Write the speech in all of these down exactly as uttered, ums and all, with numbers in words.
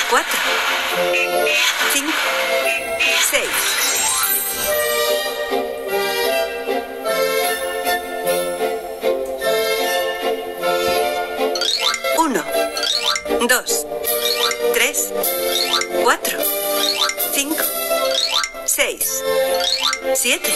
cuatro, cinco, seis. Uno, dos, tres, cuatro, cinco, seis, siete.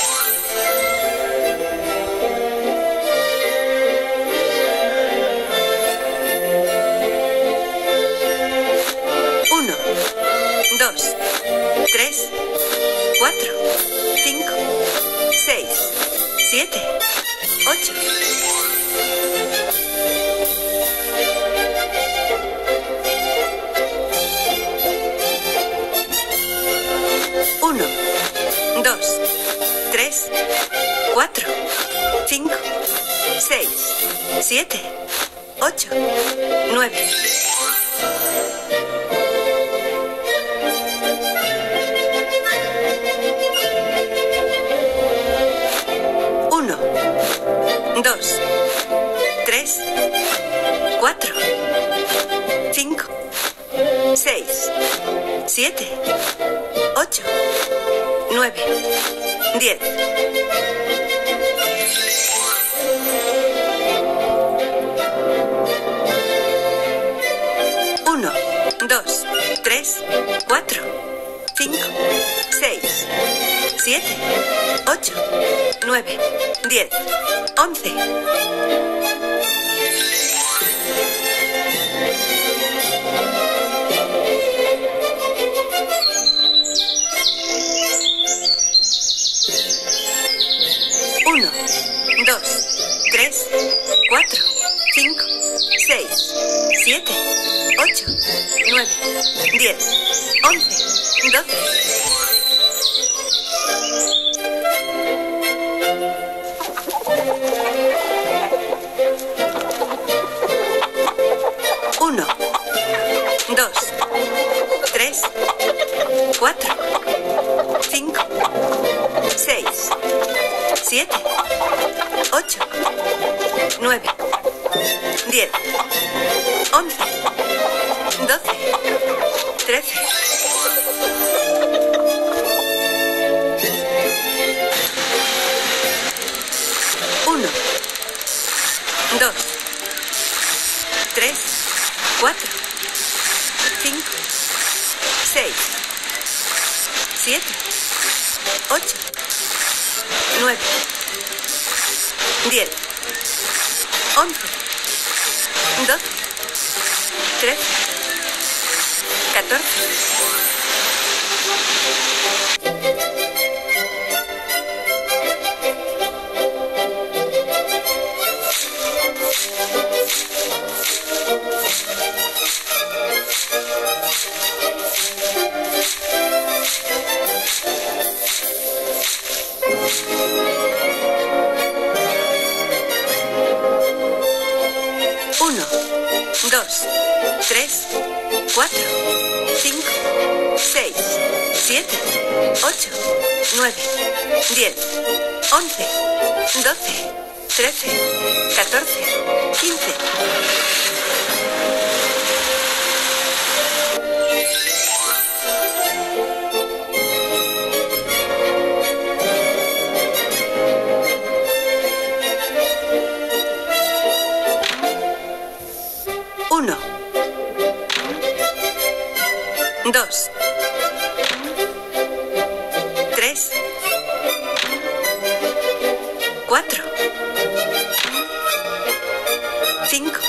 Uno, dos, tres, cuatro, cinco, seis, siete, ocho. Uno, dos, tres, cuatro, cinco, seis, siete, ocho, nueve. Uno, dos, tres, cuatro, cinco, seis, siete, ocho, nueve, diez. Uno, dos, tres, cuatro, cinco, seis, siete, ocho, nueve, diez, once. Uno, dos, tres, cuatro, cinco, seis, siete, ocho, nueve, diez, once, doce. Uno, dos, tres, cuatro, cinco, seis, siete, ocho, nueve, diez, once, doce, trece. Uno, dos, tres, cuatro, cinco, seis, siete, ocho, nueve, diez, once, doce, trece, catorce. Uno, dos, tres, cuatro, cinco, seis, siete, ocho, nueve, diez, once, doce, trece, catorce, quince. Uno, dos, tres, cuatro, cinco,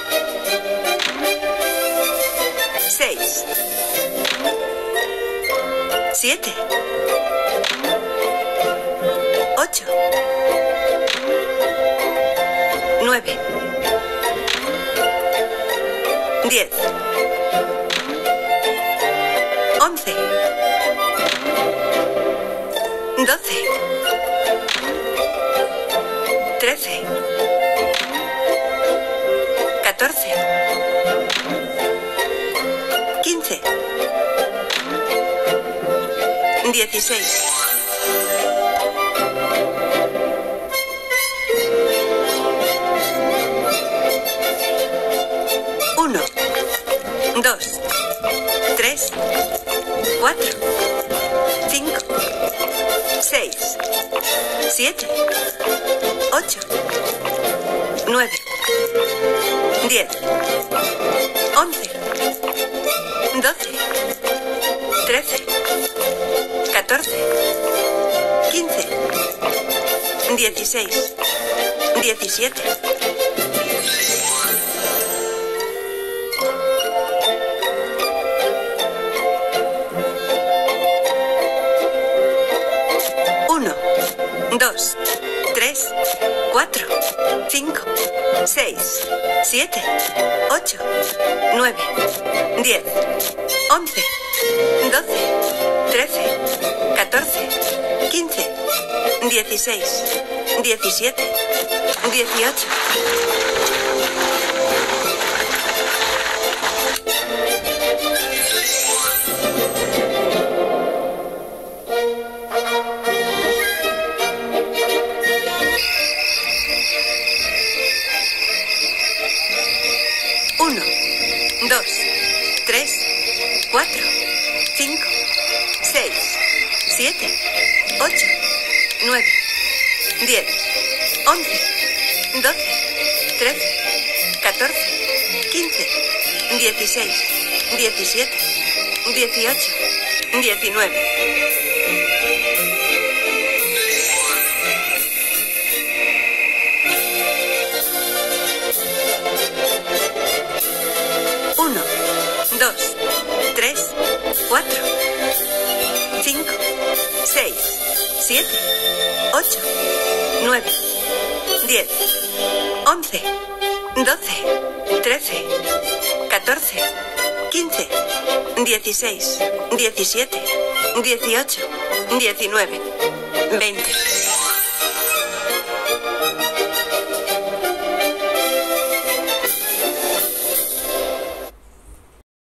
seis, siete, ocho, nueve, diez, once, doce, trece, catorce, quince, dieciséis. Uno, dos, tres, cuatro, cinco, seis, siete, ocho, nueve, diez, once, doce, trece, catorce, quince, dieciséis, diecisiete. uno, dos, tres, cuatro, cinco, seis, siete, ocho, nueve, diez, once, doce, trece, catorce, quince, dieciséis, diecisiete, dieciocho. uno, dos, tres, cuatro, cinco, seis, siete, ocho, nueve, diez, once, doce, trece, catorce, quince, dieciséis, diecisiete, dieciocho, diecinueve. uno, dos, tres, cuatro, cinco, seis, siete, ocho, nueve, diez, once, doce, trece, catorce, quince, dieciséis, diecisiete, dieciocho, diecinueve, veinte.